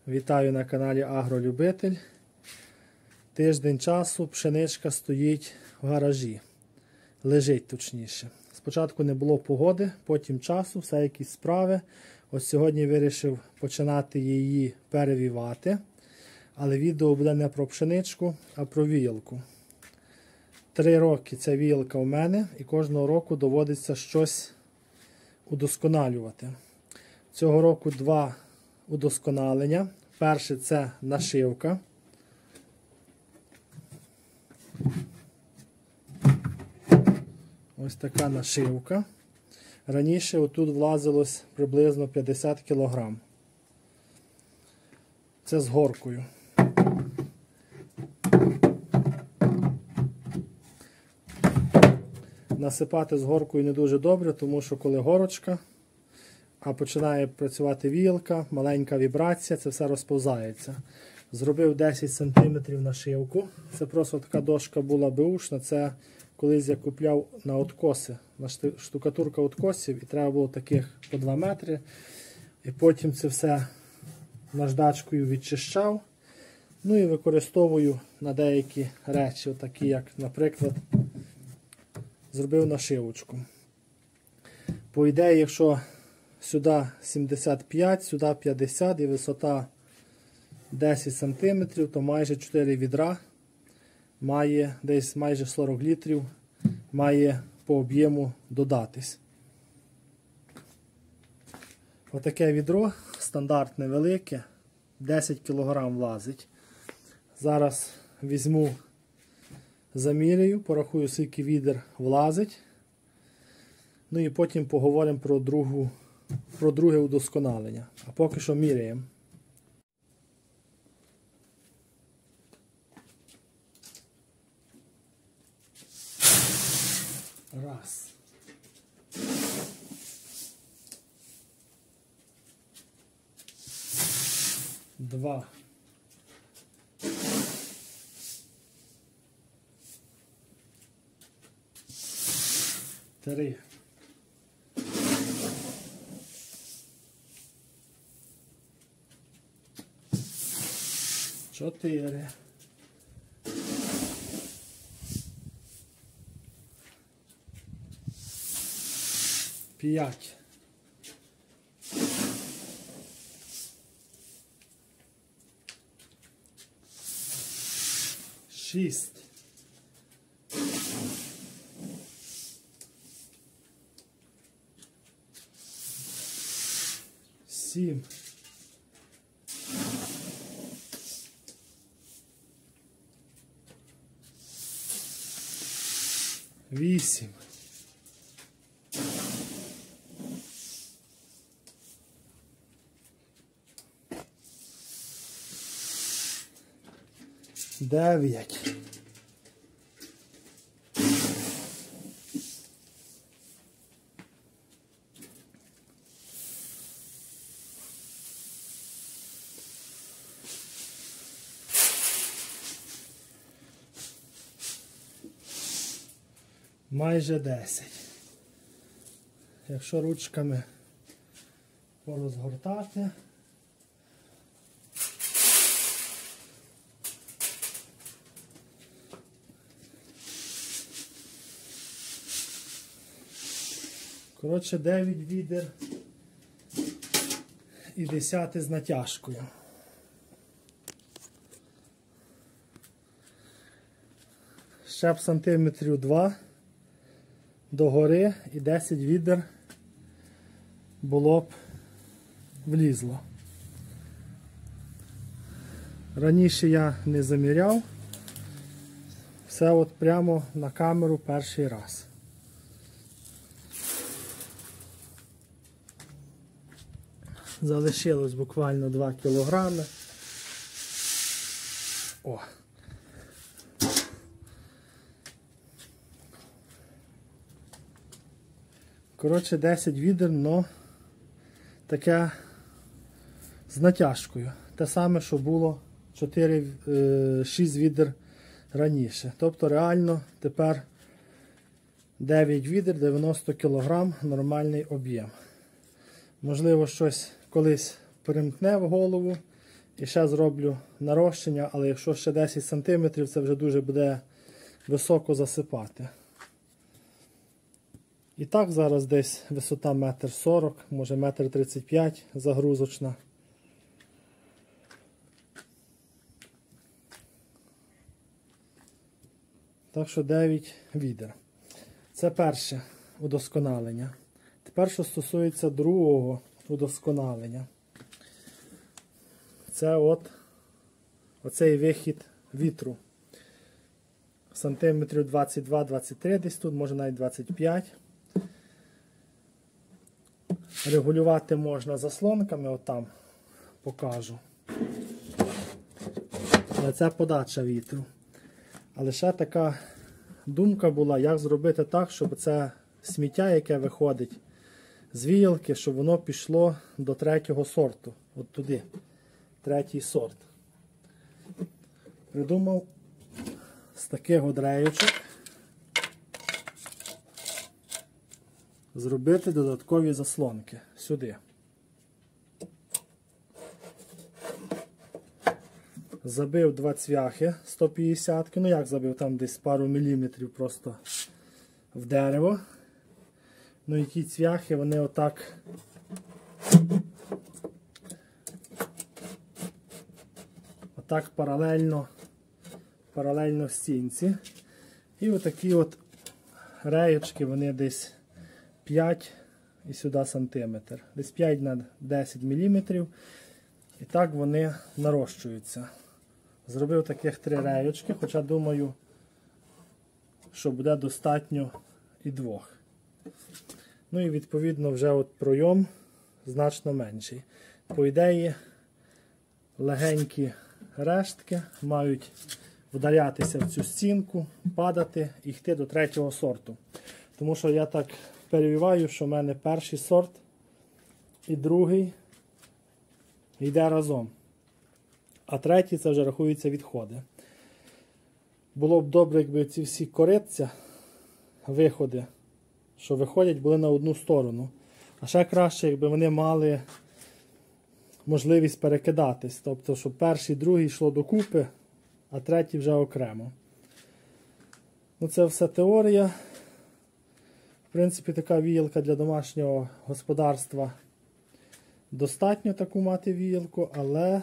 Вітаю на каналі Агролюбитель. Тиждень часу пшеничка стоїть в гаражі. Лежить точніше. Спочатку не було погоди, потім часу, все якісь справи. Ось сьогодні вирішив починати її перевівати. Але відео буде не про пшеничку, а про віялку. 3 роки ця віялка у мене і кожного року доводиться щось удосконалювати. Цього року 2 удосконалення. Перше – це нашивка. Ось така нашивка. Раніше отут влазилось приблизно 50 кг. Це з горкою. Насипати з горкою не дуже добре, тому що коли горочка, а починає працювати віялка, маленька вібрація, це все розповзається. Зробив 10 см нашивку. Це просто така дошка була беушна. Це колись я купляв на откоси, на штукатурка откосів, і треба було таких по 2 метри. І потім це все наждачкою відчищав. Ну і використовую на деякі речі, такі як, наприклад, зробив нашивочку. По ідеї, якщо сюди 75, сюди 50 і висота 10 см, то майже 4 відра має десь майже 40 літрів, має по об'єму додатись. Отаке відро, стандартне велике, 10 кг влазить. Зараз візьму, замірюю, порахую, скільки відер влазить. Ну і потім поговоримо про друге удосконалення. А поки що міряємо. Раз. Два. Три. 4. 5. 6. 7. 8. 9. 10. Якщо ручками порозгортати, коротше, 9 відер і 10 з натяжкою. Ще б сантиметрів 2 догори і 10 відер було б влізло. Раніше я не заміряв. Все от прямо на камеру перший раз. Залишилось буквально 2 кілограми. О! Коротше, 10 відер, но таке з натяжкою. Те саме, що було 6 відер раніше. Тобто реально тепер 9 відер, 90 кг нормальний об'єм. Можливо, щось колись перемкне в голову І ще зроблю нарощення, але якщо ще 10 см, це вже дуже буде високо засипати. І так зараз десь висота 1,40 м, може 1,35 м загрузочна. Так що 9 відер. Це перше удосконалення. Тепер, що стосується другого удосконалення. Це оцей вихід вітру. Сантиметрів 22-23 десь тут, може навіть 25. Регулювати можна заслонками, отам покажу. Але це подача вітру. Але ще така думка була, як зробити так, щоб це сміття, яке виходить з віялки, щоб воно пішло до третього сорту. От туди. Третій сорт. Придумав з таких от реєчок зробити додаткові заслонки сюди. Забив 2 цвяхи 150, ну як забив, там десь пару міліметрів просто в дерево. Ну і ті цвяхи, вони отак паралельно стінці. І отакі от реєчки, вони десь 5 і сюди сантиметр. Десь 5 на 10 мм. І так вони нарощуються. Зробив таких 3 реєчки, хоча думаю, що буде достатньо і 2. Ну і відповідно вже от пройом значно менший. По ідеї, легенькі рештки мають вдарятися в цю стінку, падати і йти до третього сорту. Тому що я так перевіваю, що в мене перший сорт і другий йде разом. А третій це вже рахується відходи. Було б добре, якби ці всі коритця, виходи, що виходять, були на одну сторону. А ще краще, якби вони мали можливість перекидатись. Тобто, щоб перший і другий йшло докупи, а третій вже окремо. Ну, це все теорія. В принципі, така віялка для домашнього господарства. Достатньо таку мати віялку, але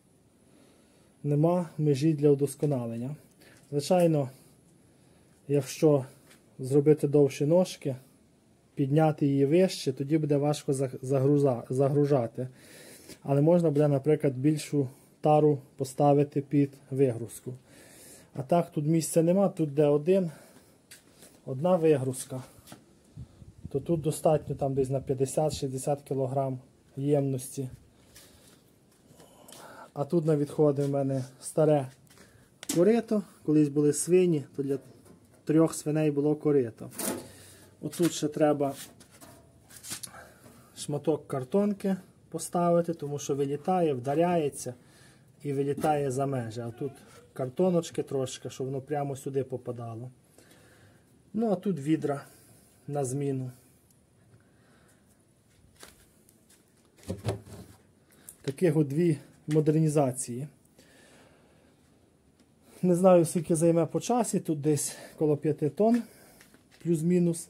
нема межі для удосконалення. Звичайно, якщо зробити довші ножки, підняти її вище, тоді буде важко загружати. Але можна буде, наприклад, більшу тару поставити під вигрузку. А так, тут місця нема, тут де одна вигрузка. То тут достатньо там десь на 50-60 кг ємності. А тут на відходи в мене старе корито. Колись були свині, то для 3 свиней було корито. Отут ще треба шматок картонки поставити, тому що вилітає, вдаряється і вилітає за межі. А тут картоночки трошки, щоб воно прямо сюди попадало. Ну, а тут відра на зміну. Таких от 2 модернізації. Не знаю, скільки займе по часі, тут десь коло 5 тонн, плюс-мінус.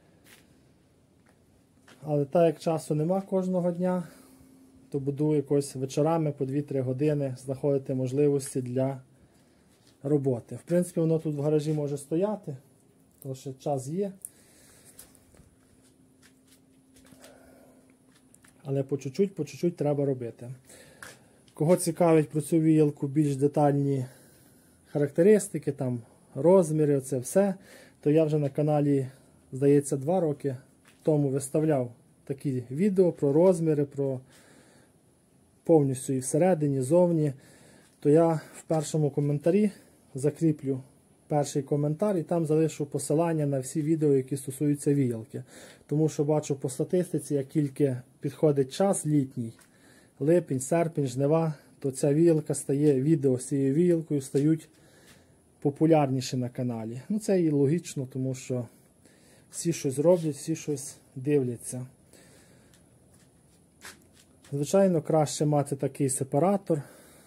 Але так як часу нема кожного дня, то буду якось вечорами по 2-3 години знаходити можливості для роботи. В принципі, воно тут в гаражі може стояти, тому що час є. Але по чуть-чуть треба робити. Кого цікавить про цю віялку більш детальні характеристики, там розміри, це все, то я вже на каналі, здається, 2 роки тому виставляв такі відео про розміри, про повністю і всередині, зовні. То я в першому коментарі закріплю перший коментар і там залишу посилання на всі відео, які стосуються віялки. Тому що бачу по статистиці, як тільки підходить час літній, липень, серпень, жнива, то ця віялка стає, відео з цією віялкою стають популярніші на каналі. Ну це і логічно, тому що всі щось роблять, всі щось дивляться. Звичайно, краще мати такий сепаратор,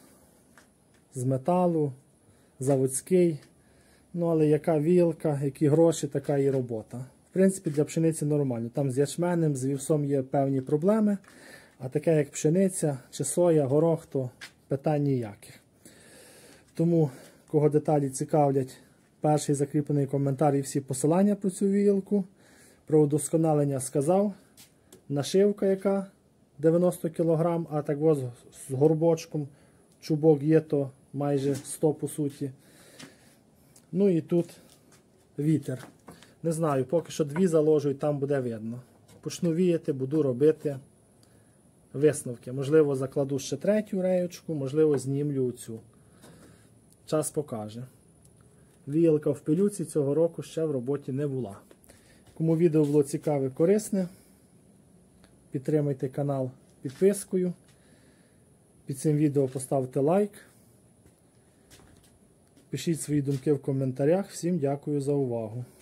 з металу, заводський. Ну, але яка вілка, які гроші, така і робота. В принципі, для пшениці нормально. Там з ячменем, з вівсом є певні проблеми. А таке, як пшениця, чи соя, горох, то питань ніяких. Тому, кого деталі цікавлять, перший закріплений коментар і всі посилання про цю вілку. Про удосконалення сказав. Нашивка яка 90 кг, а так ось з горбочком. Чубок є, то майже 100 по суті. Ну і тут вітер. Не знаю, поки що дві заложу і там буде видно. Почну віяти, буду робити висновки. Можливо, закладу ще третю реєчку, можливо, знімлю цю. Час покаже. Віялка в пилюці цього року ще в роботі не була. Кому відео було цікаве, корисне, підтримайте канал підпискою. Під цим відео поставте лайк. Пишіть свої думки в коментарях. Всім дякую за увагу.